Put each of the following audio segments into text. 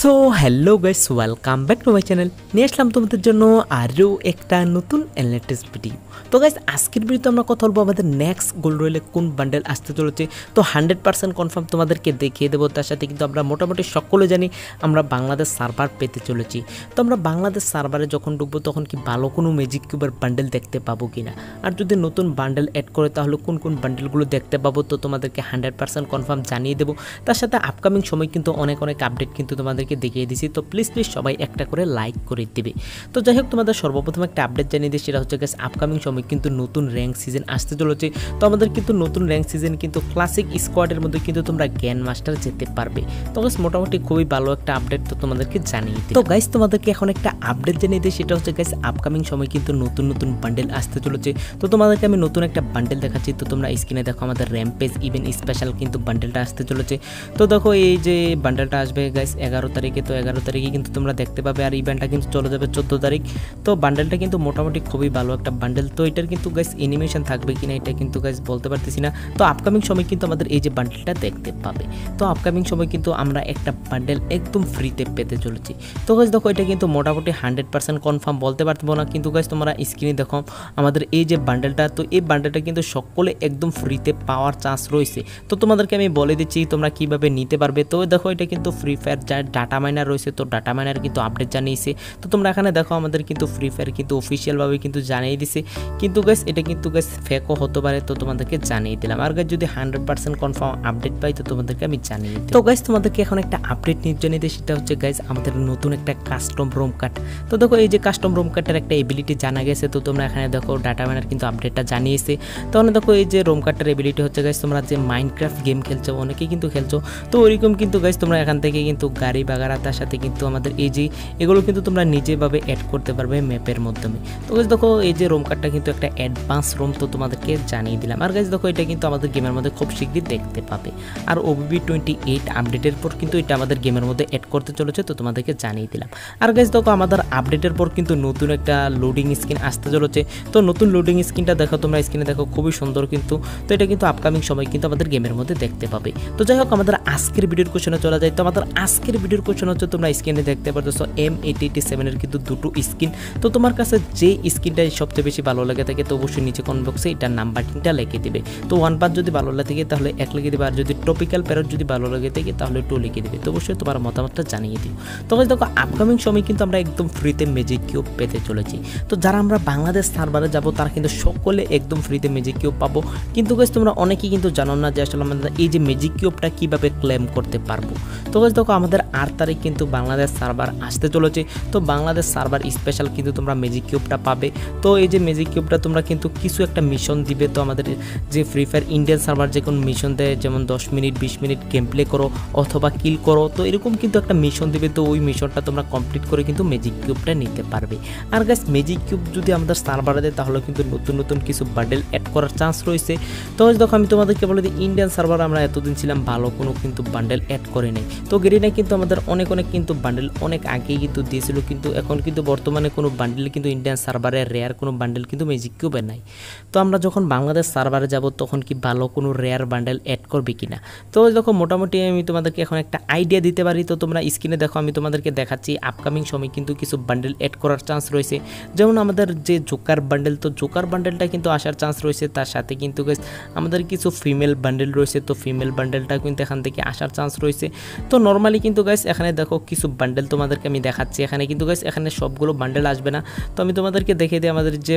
So hello guys, welcome back to my channel. নিয়ে আসলাম তোমাদের জন্য আরও একটা নতুন লেটেস্ট ভিডিও। তো গাইস, আজকের ভিডিওতে আমরা কথা বলবো আমাদের নেক্সট গোল্ড রয়েলে কোন বান্ডেল আসতে চলেছে। তো 100% কনফার্ম তোমাদেরকে দেখিয়ে দেবো। তার সাথে কিন্তু আমরা মোটামুটি সকলে জানি আমরা বাংলাদেশ সার্ভার পেতে চলেছি। তো আমরা বাংলাদেশ সার্ভারে যখন ঢুকবো তখন কি ভালো কোনো ম্যাজিক কিউবের বান্ডেল দেখতে পাবো কিনা, আর যদি নতুন বান্ডেল অ্যাড করে তাহলে কোন কোন বান্ডেলগুলো দেখতে পাবো, তো তোমাদেরকে 100% কনফার্ম জানিয়ে দেবো। তার সাথে আপকামিং সময় কিন্তু অনেক আপডেট কিন্তু তোমাদেরকে দেখিয়ে দিছি। তো প্লিজ সবাই একটা করে লাইক করে দিবে। তো যাই হোক, তোমাদের সর্বপ্রথম একটা আপডেট জানিয়ে দিই, সেটা হচ্ছে গাইস আপকামিং সময় কিন্তু নতুন র্যাঙ্ক সিজন আসতে চলেছে। তো আমাদের কিন্তু নতুন র্যাঙ্ক সিজন কিন্তু ক্লাসিক স্কোয়াডের মধ্যে কিন্তু তোমরা গ্র্যান্ড মাস্টার যেতে পারবে। তো গাইস মোটামুটি খুবই ভালো একটা আপডেট তো তোমাদেরকে জানিয়ে দিই। তো গাইস তোমাদেরকে এখন একটা আপডেট জানিয়ে দিই, সেটা হচ্ছে গাইস আপকামিং সময় কিন্তু নতুন বান্ডেল আসতে চলেছে। তো তোমাদেরকে আমি নতুন একটা বান্ডেল দেখাচ্ছি। তো তোমরা স্ক্রিনে দেখো আমাদের র্যাম্পেজ ইভেন্ট স্পেশাল কিন্তু বান্ডেলটা আসতে চলেছে। তো দেখো এই যে বান্ডেলটা আসবে গাইস 11 তারিখে। তো 11 তারিখে কিন্তু তোমরা দেখতে পাবে, আর ইভেন্টটা কিন্তু চলে যাবে 14 তারিখ। তো বান্ডেলটা কিন্তু মোটামুটি খুবই ভালো একটা বান্ডেল। তো এটার কিন্তু গাইস অ্যানিমেশন থাকবে কিনা এটা কিন্তু গাইস বলতে পারতেছি না। তো আপকামিং সময় কিন্তু আমাদের এই যে বান্ডেলটা দেখতে পাবে। তো আপকামিং সময় কিন্তু আমরা একটা বান্ডেল একদম ফ্রিতে পেতে চলেছি। তো গাইস দেখো এটা কিন্তু মোটামুটি 100% কনফার্ম বলতে পারবো না, কিন্তু গাইস তোমরা স্ক্রিনে দেখো আমাদের এই যে বান্ডেলটা। তো এই বান্ডেলটা কিন্তু সকলে একদম ফ্রিতে পাওয়ার চান্স রয়েছে। তো তোমাদেরকে আমি বলে দিচ্ছি তোমরা কিভাবে নিতে পারবে। তো দেখো এটা কিন্তু ফ্রি ফায়ার যার ডাটা মাইনার রয়েছে, তো ডাটা মাইনার কিন্তু আপডেট জানিয়েছে। তো তোমরা এখানে দেখো আমাদের কিন্তু ফ্রি ফায়ার কিন্তু অফিসিয়ালভাবে কিন্তু জানিয়ে দিছে, কিন্তু গাইস এটা কিন্তু গাইস ফেকও হতে পারে। তো তোমাদেরকে জানিয়ে দিলাম। আর গাইস যদি 100% কনফার্ম আপডেট পাই তো তোমাদেরকে আমি জানিয়ে দিই। তো গাইস তোমাদেরকে এখন একটা আপডেট নিউজ জানিয়ে দিই, সেটা হচ্ছে গাইস আমাদের নতুন একটা কাস্টম রোম কাট। তো দেখো এই যে কাস্টম রোম কাটের একটা এবিলিটি জানা গেছে। তো তোমরা এখানে দেখো ডাটা মাইনার কিন্তু আপডেটটা জানিয়েছে। তাহলে দেখো এই যে রোম কাটের এবিলিটি হচ্ছে গাইস তোমরা যে মাইনক্রাফট গেম খেলছো, অনেকেই কিন্তু খেলছো, তো ওইরকম কিন্তু গাইস তোমরা এখান থেকে কিন্তু গাড়ি বাগারা, তার সাথে কিন্তু আমাদের এই যে এগুলো কিন্তু তোমরা নিজেভাবে অ্যাড করতে পারবে ম্যাপের মাধ্যমে। তো গাইস দেখো এই যে রোম কার্ডটা কিন্তু একটা অ্যাডভান্স রোম, তো তোমাদেরকে জানিয়ে দিলাম। আর গাইস দেখো এটা কিন্তু আমাদের গেমের মধ্যে খুব শীঘ্রই দেখতে পাবে। আর ওবিবি 28 আপডেটের পর কিন্তু এটা আমাদের গেমের মধ্যে অ্যাড করতে চলেছে, তো তোমাদেরকে জানিয়ে দিলাম। আর গাইস দেখো আমাদের আপডেটের পর কিন্তু নতুন একটা লোডিং স্ক্রিন আসতে চলেছে। তো নতুন লোডিং স্ক্রিনটা দেখো তোমরা স্ক্রিনে দেখো, খুবই সুন্দর কিন্তু। তো এটা কিন্তু আপকামিং সময় কিন্তু আমাদের গেমের মধ্যে দেখতে পাবে। তো যাই হোক আমাদের আজকের ভিডিওর কোশ্চেনে চলে যায়। তো আমাদের আজকের ভিডিওর কোশ্চেন হচ্ছে তোমরা স্ক্রিনে দেখতে পারছো M887 এর কিন্তু দুটো স্কিন। তো তোমার কাছে যে স্কিনটা সবচেয়ে বেশি ভালো লাগে থাকে তো অবশ্যই নিচে কমেন্ট বক্সে এটার নাম্বারটা লিখে দিবে। তো 1 পার যদি ভালো লাগে থাকে তাহলে 1 লিখে দিবে, আর যদি টপিক্যাল প্যারট যদি ভালো লাগে থাকে তাহলে 2 লিখে দিবে। তো অবশ্যই তোমার মতামতটা জানিয়ে দিও। তো গাইস দেখো আপকামিং সময় কিন্তু আমরা একদম ফ্রিতে ম্যাজিক কিউব পেতে চলেছি। তো যারা আমরা বাংলাদেশ সার্ভারে যাব তারা কিন্তু সকলে একদম ফ্রিতে ম্যাজিক কিউব পাবো। কিন্তু গাইস তোমরা অনেকেই কিন্তু জানো না যে আসলে আমরা এই যে ম্যাজিক কিউবটা কিভাবে ক্লেম করতে পারবো। তো গাইস দেখো আমাদের 8 তারিখ কিন্তু বাংলাদেশ সার্ভার আসতে চলেছে। তো বাংলাদেশ সার্ভার স্পেশাল কিন্তু তোমরা ম্যাজিক কিউবটা পাবে। তো এই যে ম্যাজিক কিউবটা তোমরা কিন্তু কিছু একটা মিশন দিবে। তো আমাদের যে ফ্রি ফায়ার ইন্ডিয়ান সার্ভার যে কোনো মিশন দেয়, যেমন 10 মিনিট 20 মিনিট গেম প্লে করো অথবা কিল করো, তো এরকম কিন্তু একটা মিশন দিবে। তো ওই মিশনটা তোমরা কমপ্লিট করে কিন্তু ম্যাজিক কিউবটা নিতে পারবে। আর গাইস ম্যাজিক কিউব যদি আমাদের সার্ভারে দেয় তাহলে কিন্তু নতুন কিছু বান্ডেল অ্যাড করার চান্স রয়েছে। তো দেখো আমি তোমাদেরকে বলে দিই, ইন্ডিয়ান সার্ভার আমরা এতদিন ছিলাম ভালো কোনো কিন্তু বান্ডেল অ্যাড করে নেই। তো গেরিনা কিন্তু আমাদের অনেক কিন্তু বান্ডেল অনেক আগেই কিন্তু দিয়েছিল, কিন্তু এখন কিন্তু বর্তমানে কোনো বান্ডেল কিন্তু ইন্ডিয়ান সার্ভারে রেয়ার কোনো বান্ডেল কিন্তু ম্যাজিক কিউবে নাই। তো আমরা যখন বাংলাদেশ সার্ভারে যাব তখন কি ভালো কোনো রেয়ার বান্ডেল অ্যাড করবে কিনা। তো দেখো মোটামুটি আমি তোমাদেরকে এখন একটা আইডিয়া দিতে পারি। তো তোমরা স্ক্রিনে দেখো আমি তোমাদেরকে দেখাচ্ছি আপকামিং সময় কিন্তু কিছু বান্ডেল অ্যাড করার চান্স রয়েছে। যেমন আমাদের যে জোকার বান্ডেল, তো জোকার বান্ডেলটা কিন্তু আসার চান্স রয়েছে। তার সাথে কিন্তু আমাদের কিছু ফিমেল বান্ডেল রয়েছে, তো ফিমেল বান্ডেলটা কিন্তু এখান থেকে আসার চান্স রয়েছে। তো নর্মালি কিন্তু গাইস এখানে দেখো কিছু বান্ডেল তোমাদেরকে আমি দেখাচ্ছি। এখানে কিন্তু গাইস এখানে সবগুলো বান্ডেল আসবে না। তো আমি তোমাদেরকে দেখিয়ে দিই আমাদের যে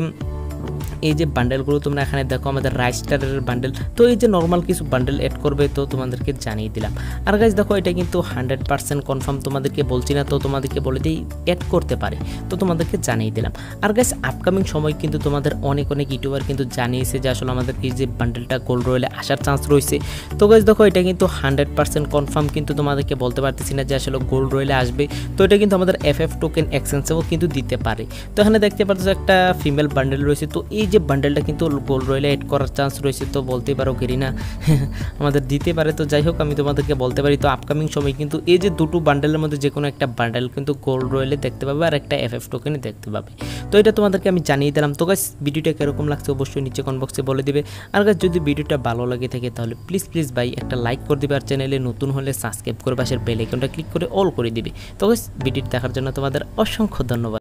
এই যে বান্ডেলগুলো তোমরা এখানে দেখো আমাদের রাইস্টারের বান্ডেল। তো এই যে নর্মাল কিছু বান্ডেল অ্যাড করবে, তো তোমাদেরকে জানিয়ে দিলাম। আর গাইস দেখো এটা কিন্তু 100% কনফার্ম তোমাদেরকে বলছি না, তো তোমাদেরকে বলে দিই অ্যাড করতে পারে, তো তোমাদেরকে জানিয়ে দিলাম। আর গাইস আপকামিং সময় কিন্তু তোমাদের অনেক ইউটিউবার কিন্তু জানিয়েছে যে আসলে আমাদের এই যে বান্ডেলটা গোল্ড রয়েলে আসার চান্স রয়েছে। তো গাইস দেখো এটা কিন্তু 100% কনফার্ম, কিন্তু তোমাদেরকে বলতে পারতেছি না যে আসলে গোল্ড রয়েলে আসবে। তো এটা কিন্তু আমাদের FF টোকেন এক্সচেঞ্জেও কিন্তু দিতে পারে। তো এখানে দেখতে পাচ্ছ একটা ফিমেল বান্ডেল রয়েছে। তো এই এই যে বান্ডেলটা কিন্তু গোল্ড রয়েলে অ্যাড করার চান্স রয়েছে, তো বলতেই পারো গেরিনা আমাদের দিতে পারে। তো যাই হোক, আমি তোমাদেরকে বলতে পারি তো আপকামিং সময় কিন্তু এই যে দুটো বান্ডেলের মধ্যে যে কোনো একটা বান্ডেল কিন্তু গোল্ড রয়েলে দেখতে পাবে আর একটা FF টোকেনে দেখতে পাবে। তো এটা তোমাদেরকে আমি জানিয়ে দিলাম। তো গাইস ভিডিওটা কিরকম লাগছে অবশ্যই নিচে কমেন্ট বক্সে বলে দিবে। আর গাইস যদি ভিডিওটা ভালো লাগে থাকে তাহলে প্লিজ ভাই একটা লাইক করে দিবে, আর চ্যানেলে নতুন হলে সাবস্ক্রাইব করে পাশের বেল আইকনটা ক্লিক করে অল করে দিবে। তো গাইস ভিডিওটা দেখার জন্য তোমাদের অসংখ্য ধন্যবাদ।